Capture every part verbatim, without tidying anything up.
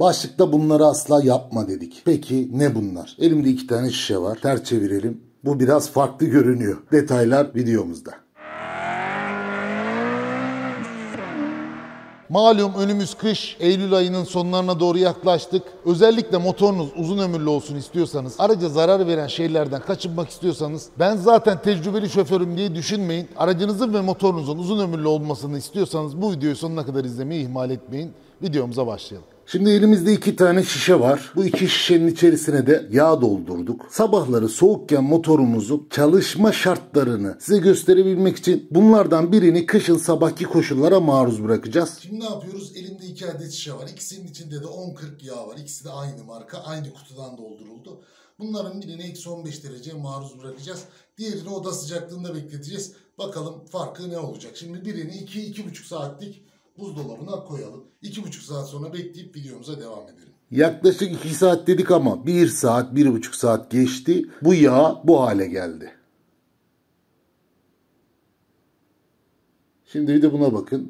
Başlıkta bunları asla yapma dedik. Peki ne bunlar? Elimde iki tane şişe var. Ters çevirelim. Bu biraz farklı görünüyor. Detaylar videomuzda. Malum önümüz kış, Eylül ayının sonlarına doğru yaklaştık. Özellikle motorunuz uzun ömürlü olsun istiyorsanız, araca zarar veren şeylerden kaçınmak istiyorsanız, ben zaten tecrübeli şoförüm diye düşünmeyin. Aracınızın ve motorunuzun uzun ömürlü olmasını istiyorsanız bu videoyu sonuna kadar izlemeyi ihmal etmeyin. Videomuza başlayalım. Şimdi elimizde iki tane şişe var. Bu iki şişenin içerisine de yağ doldurduk. Sabahları soğukken motorumuzun çalışma şartlarını size gösterebilmek için bunlardan birini kışın sabahki koşullara maruz bırakacağız. Şimdi ne yapıyoruz? Elimde iki adet şişe var. İkisinin içinde de on kırk yağ var. İkisi de aynı marka, aynı kutudan dolduruldu. Bunların birini eksi on beş dereceye maruz bırakacağız. Diğerini oda sıcaklığında bekleteceğiz. Bakalım farkı ne olacak? Şimdi birini iki iki buçuk saatlik buzdolabına koyalım. iki buçuk saat sonra bekleyip videomuza devam edelim. Yaklaşık iki saat dedik ama bir saat, bir buçuk saat geçti. Bu yağ bu hale geldi. Şimdi bir de buna bakın.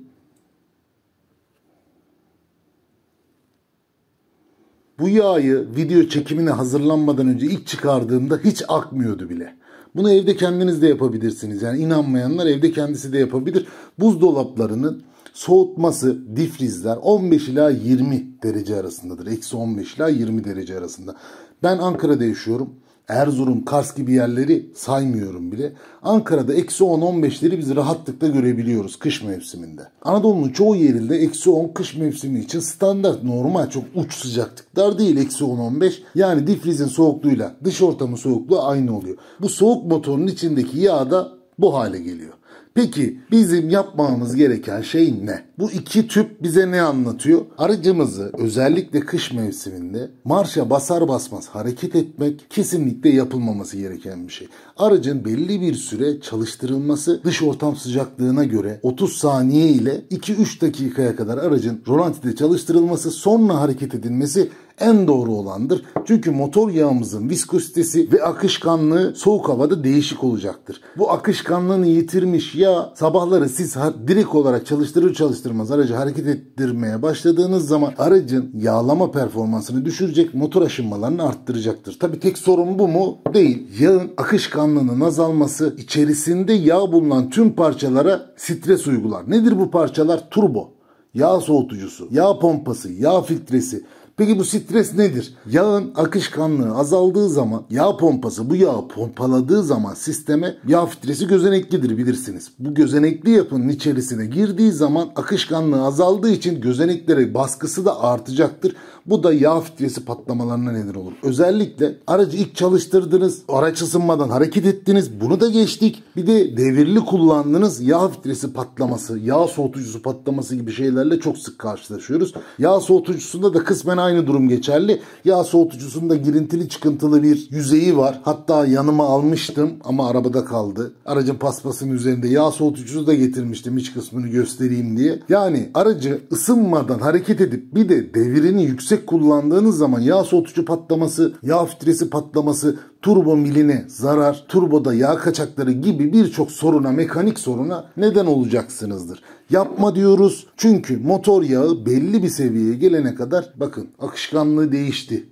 Bu yağı video çekimine hazırlanmadan önce ilk çıkardığımda hiç akmıyordu bile. Bunu evde kendiniz de yapabilirsiniz. Yani inanmayanlar evde kendisi de yapabilir. Buzdolaplarının soğutması, difrizler on beş ila yirmi derece arasındadır. Eksi on beş ila yirmi derece arasında. Ben Ankara'da yaşıyorum. Erzurum, Kars gibi yerleri saymıyorum bile. Ankara'da eksi on on beşleri biz rahatlıkla görebiliyoruz kış mevsiminde. Anadolu'nun çoğu yerinde eksi on kış mevsimi için standart, normal, çok uç sıcaklıklar değil eksi on on beş. Yani difrizin soğukluğuyla dış ortamın soğukluğu aynı oluyor. Bu soğuk motorun içindeki yağ da bu hale geliyor. Peki bizim yapmamız gereken şey ne? Bu iki tüp bize ne anlatıyor? Aracımızı özellikle kış mevsiminde marşa basar basmaz hareket etmek kesinlikle yapılmaması gereken bir şey. Aracın belli bir süre çalıştırılması, dış ortam sıcaklığına göre otuz saniye ile iki üç dakikaya kadar aracın rolantide çalıştırılması, sonra hareket edilmesi en doğru olandır. Çünkü motor yağımızın viskozitesi ve akışkanlığı soğuk havada değişik olacaktır. Bu akışkanlığını yitirmiş yağ sabahları siz direkt olarak çalıştırır çalıştırmaz aracı hareket ettirmeye başladığınız zaman aracın yağlama performansını düşürecek, motor aşınmalarını arttıracaktır. Tabii tek sorun bu mu? Değil. Yağın akışkanlığının azalması içerisinde yağ bulunan tüm parçalara stres uygular. Nedir bu parçalar? Turbo, yağ soğutucusu, yağ pompası, yağ filtresi. Peki bu stres nedir? Yağın akışkanlığı azaldığı zaman yağ pompası bu yağı pompaladığı zaman sisteme, yağ filtresi gözeneklidir bilirsiniz. Bu gözenekli yapının içerisine girdiği zaman akışkanlığı azaldığı için gözeneklere baskısı da artacaktır. Bu da yağ filtresi patlamalarına neden olur. Özellikle aracı ilk çalıştırdınız, araç ısınmadan hareket ettiniz, bunu da geçtik. Bir de devirli kullandınız, yağ filtresi patlaması, yağ soğutucusu patlaması gibi şeylerle çok sık karşılaşıyoruz. Yağ soğutucusunda da kısmen aynı durum geçerli. Yağ soğutucusunda girintili çıkıntılı bir yüzeyi var. Hatta yanıma almıştım ama arabada kaldı. Aracın paspasının üzerinde yağ soğutucusu da getirmiştim iç kısmını göstereyim diye. Yani aracı ısınmadan hareket edip bir de devirini yüksek kullandığınız zaman yağ soğutucu patlaması, yağ filtresi patlaması, turbo miline zarar, turboda yağ kaçakları gibi birçok soruna, mekanik soruna neden olacaksınızdır. Yapma diyoruz çünkü motor yağı belli bir seviyeye gelene kadar bakın akışkanlığı değişti.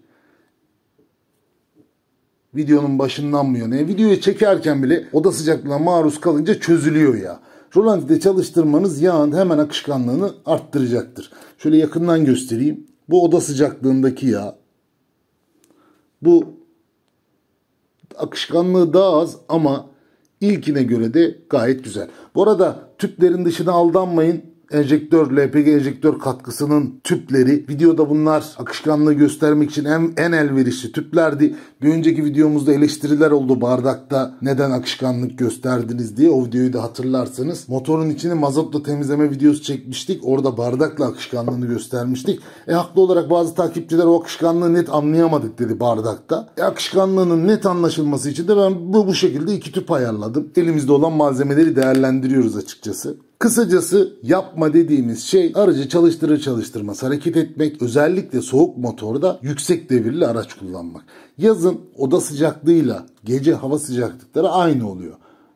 Videonun başından bu yana. Videoyu çekerken bile oda sıcaklığına maruz kalınca çözülüyor ya. Rolantide çalıştırmanız yağın hemen akışkanlığını arttıracaktır. Şöyle yakından göstereyim. Bu oda sıcaklığındaki yağ. Bu akışkanlığı daha az ama ilkine göre de gayet güzel. Bu arada tüplerin dışına aldanmayın. Enjektör, L P G enjektör katkısının tüpleri. Videoda bunlar akışkanlığı göstermek için en, en elverişli tüplerdi. Bir önceki videomuzda eleştiriler oldu bardakta neden akışkanlık gösterdiniz diye. O videoyu da hatırlarsanız. Motorun içini mazotla temizleme videosu çekmiştik. Orada bardakla akışkanlığını göstermiştik. E haklı olarak bazı takipçiler o akışkanlığı net anlayamadık dedi bardakta. E akışkanlığının net anlaşılması için de ben bu, bu şekilde iki tüp ayarladım. Elimizde olan malzemeleri değerlendiriyoruz açıkçası. Kısacası yapma dediğimiz şey aracı çalıştırır çalıştırmaz hareket etmek, özellikle soğuk motorda yüksek devirli araç kullanmak. Yazın oda sıcaklığıyla gece hava sıcaklıkları aynı oluyor.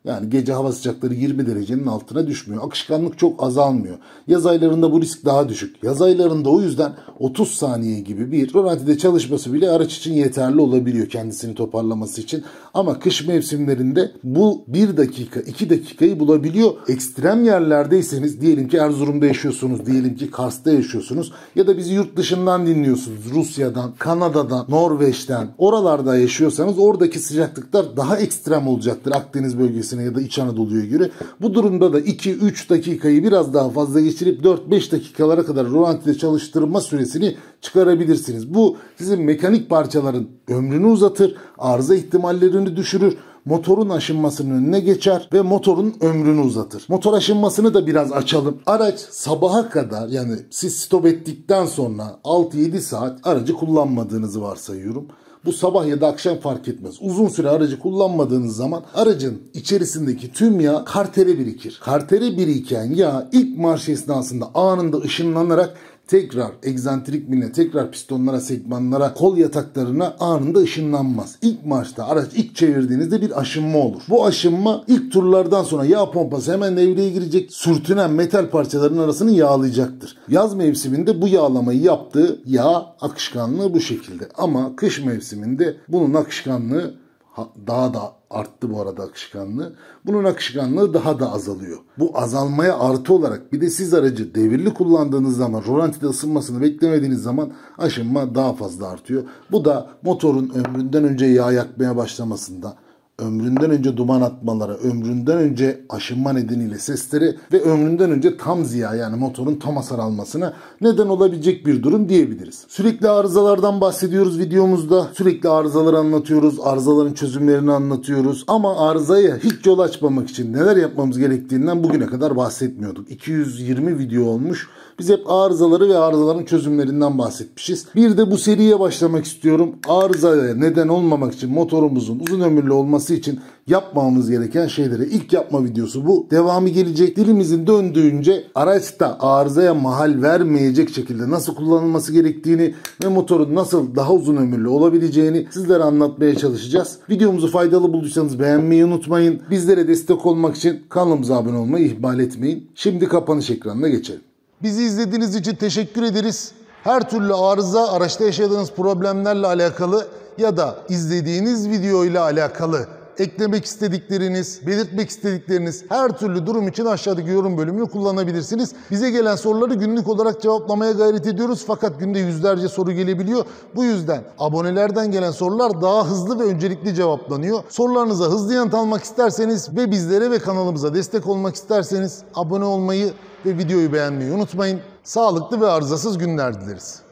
Yani gece hava sıcaklıkları yirmi derecenin altına düşmüyor. Akışkanlık çok azalmıyor. Yaz aylarında bu risk daha düşük. Yaz aylarında o yüzden otuz saniye gibi bir rölantide çalışması bile araç için yeterli olabiliyor kendisini toparlaması için. Ama kış mevsimlerinde bu bir dakika, iki dakikayı bulabiliyor. Ekstrem yerlerdeyseniz, diyelim ki Erzurum'da yaşıyorsunuz, diyelim ki Kars'ta yaşıyorsunuz ya da bizi yurt dışından dinliyorsunuz. Rusya'dan, Kanada'dan, Norveç'ten, oralarda yaşıyorsanız oradaki sıcaklıklar daha ekstrem olacaktır Akdeniz bölgesine ya da İç Anadolu'ya göre. Bu durumda da iki üç dakikayı biraz daha fazla geçirip dört beş dakikalara kadar rölantide çalıştırma süresini çıkarabilirsiniz. Bu sizin mekanik parçaların ömrünü uzatır, arıza ihtimallerini düşürür, motorun aşınmasının önüne geçer ve motorun ömrünü uzatır. Motor aşınmasını da biraz açalım. Araç sabaha kadar, yani siz stop ettikten sonra altı yedi saat aracı kullanmadığınızı varsayıyorum. Bu sabah ya da akşam fark etmez. Uzun süre aracı kullanmadığınız zaman aracın içerisindeki tüm yağ kartere birikir. Kartere biriken yağ ilk marş esnasında anında ışınlanarak tekrar egzantrik miline, tekrar pistonlara, segmanlara, kol yataklarına anında ışınlanmaz. İlk marşta araç ilk çevirdiğinizde bir aşınma olur. Bu aşınma ilk turlardan sonra yağ pompası hemen devreye girecek. Sürtünen metal parçaların arasını yağlayacaktır. Yaz mevsiminde bu yağlamayı yaptığı yağ akışkanlığı bu şekilde. Ama kış mevsiminde bunun akışkanlığı daha da arttı bu arada akışkanlığı. Bunun akışkanlığı daha da azalıyor. Bu azalmaya artı olarak bir de siz aracı devirli kullandığınız zaman, rölantide ısınmasını beklemediğiniz zaman aşınma daha fazla artıyor. Bu da motorun ömründen önce yağ yakmaya başlamasında, ömründen önce duman atmalara, ömründen önce aşınma nedeniyle sesleri ve ömründen önce tam ziya, yani motorun tam hasar almasına neden olabilecek bir durum diyebiliriz. Sürekli arızalardan bahsediyoruz videomuzda. Sürekli arızaları anlatıyoruz. Arızaların çözümlerini anlatıyoruz. Ama arızaya hiç yol açmamak için neler yapmamız gerektiğinden bugüne kadar bahsetmiyorduk. iki yüz yirmi video olmuş. Biz hep arızaları ve arızaların çözümlerinden bahsetmişiz. Bir de bu seriye başlamak istiyorum. Arızaya neden olmamak için, motorumuzun uzun ömürlü olması için yapmamamız gereken şeyleri. İlk yapma videosu bu. Devamı gelecek. Dilimizin döndüğünce araçta arızaya mahal vermeyecek şekilde nasıl kullanılması gerektiğini ve motorun nasıl daha uzun ömürlü olabileceğini sizlere anlatmaya çalışacağız. Videomuzu faydalı bulduysanız beğenmeyi unutmayın. Bizlere destek olmak için kanalımıza abone olmayı ihmal etmeyin. Şimdi kapanış ekranına geçelim. Bizi izlediğiniz için teşekkür ederiz. Her türlü arıza, araçta yaşadığınız problemlerle alakalı ya da izlediğiniz video ile alakalı eklemek istedikleriniz, belirtmek istedikleriniz her türlü durum için aşağıdaki yorum bölümünü kullanabilirsiniz. Bize gelen soruları günlük olarak cevaplamaya gayret ediyoruz fakat günde yüzlerce soru gelebiliyor. Bu yüzden abonelerden gelen sorular daha hızlı ve öncelikli cevaplanıyor. Sorularınıza hızlı yanıt almak isterseniz ve bizlere ve kanalımıza destek olmak isterseniz abone olmayı ve videoyu beğenmeyi unutmayın. Sağlıklı ve arızasız günler dileriz.